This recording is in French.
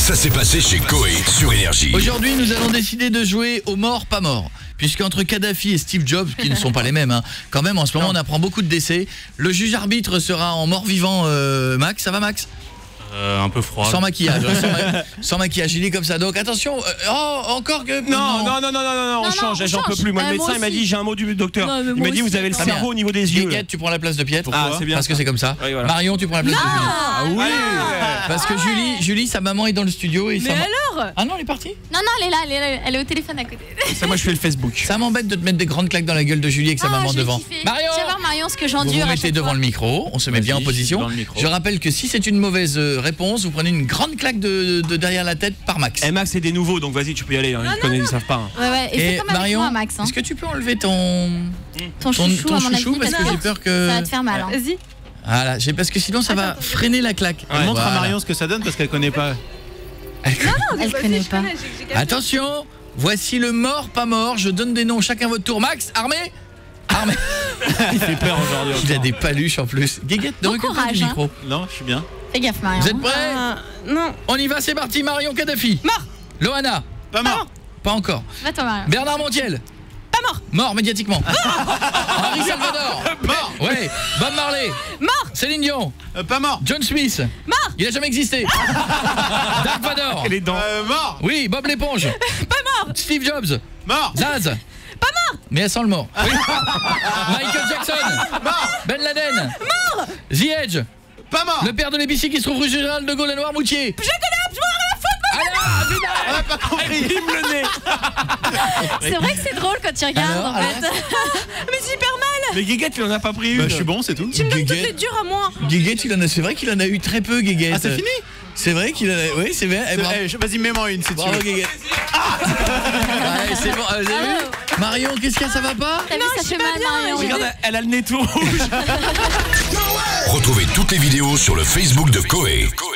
Ça s'est passé chez Coé sur Énergie. Aujourd'hui, nous allons décider de jouer au mort pas mort. Puisqu'entre Kadhafi et Steve Jobs, qui ne sont pas les mêmes, hein, quand même en ce moment on apprend beaucoup de décès. Le juge arbitre sera en mort vivant, Max. Ça va, Max? Un peu froid. Sans maquillage, sans maquillage, il est comme ça. Donc attention, encore que... Non, on change, j'en peux plus. Moi, le médecin, il m'a dit, j'ai un mot du docteur. Il m'a dit, vous avez le cerveau au niveau des yeux. Guéguette, tu prends la place de Pietre. Ah, c'est bien. Parce que c'est comme ça. Oui, voilà. Marion, tu prends la place de Julie. Ah oui. Parce que Julie, sa maman est dans le studio. Et Mais alors? Ah non, elle est partie? Non, elle est là, elle est au téléphone à côté. Ça, moi, je fais le Facebook. Ça m'embête de te mettre des grandes claques dans la gueule de Julie avec sa maman devant. Marion! Tu vas voir, Marion, ce que Vous j'endure. vous mettez devant le micro, on se met bien en position. Je rappelle que si c'est une mauvaise réponse, vous prenez une grande claque de derrière la tête par Max. Eh, Max, c'est des nouveaux, donc vas-y, tu peux y aller. Hein. Ils savent pas. Hein. Ouais, et c'est comme avec Marion, moi, Max. Hein. Est-ce que tu peux enlever ton chouchou, à mon avis, parce que j'ai peur que... Ça va te faire mal. Hein. Vas-y. Voilà, parce que sinon ça va freiner la claque. Ouais, montre à Marion ce que ça donne parce qu'elle connaît pas. Elle connaît pas. Attention, voici le mort pas mort. Je donne des noms, chacun votre tour. Max, armé. Il fait peur aujourd'hui. Il a des paluches en plus. Guéguette, de recule du micro. Non, je suis bien. Fais gaffe, Marion. Vous êtes prêts? Non. On y va, c'est parti. Marion Kadhafi. Mort. Loana. Pas mort. Pas encore. Va-toi, Marion. Bernard Montiel. Pas mort. Mort médiatiquement. Henri Salvador. Mort. Ouais. Bob Marley. Mort. Céline Dion. Pas mort. John Smith. Mort. Il a jamais existé. Dark Vador. Et les dents. Mort. Oui, Bob l'éponge. Pas mort. Steve Jobs. Mort. Zaz. Pas mort. Mais elle sent le mort. Oui. Michael Jackson. Mort. Ben Laden. Mort. The Edge. Pas mort. Le père de l'épicier qui se trouve rue Général de Gaulle à Noirmoutier. Je connais, je m'en ai la faute. On a pas compris. Le nez. C'est vrai que c'est drôle quand tu regardes, Alors, en fait. Mais c'est hyper mal. Mais Guéguette, il en a pas pris une. Bah, je suis bon, c'est tout. Tu me donnes toutes Guéguette. les dures à moi. Guéguette, c'est vrai qu'il en a eu très peu, Guéguette. Ah, c'est fini. C'est vrai qu'il en a... Oui, c'est vrai. Vas-y, mets-moi une si tu Bravo, veux. Guéguette. Ouais, c'est bon. Vous avez vu Marion, qu'est-ce qu'il y a, ça va pas? T'as vu, ça fait mal, Marion. Regarde, elle a le nez tout rouge. Retrouvez toutes les vidéos sur le Facebook de Coé.